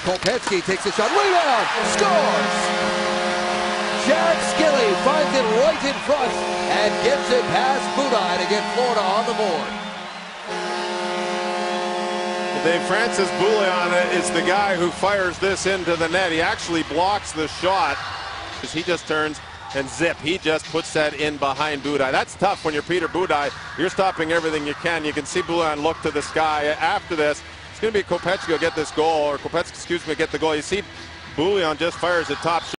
Kopecky takes a shot, rebound, scores! Jack Skilly finds it right in front and gets it past Boullion to get Florida on the board. Well, Dave, Francis Boullion is the guy who fires this into the net. He actually blocks the shot as he just turns and zip. He just puts that in behind Boullion. That's tough when you're Peter Boullion. You're stopping everything you can. You can see Boullion look to the sky. After this, it's going to be Kopecky will get this goal, or Kopecky, excuse me, get the goal. You see Boullion just fires a top shot.